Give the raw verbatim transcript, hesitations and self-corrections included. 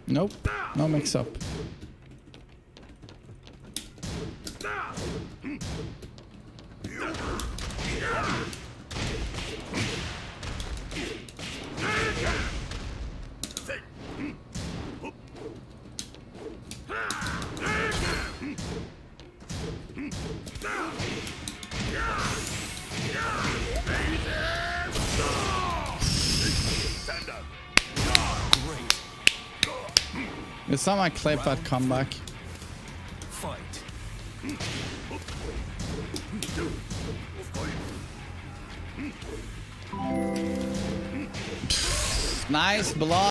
Nope. No mix up. It's not my clip that comeback. Fight. Nice block.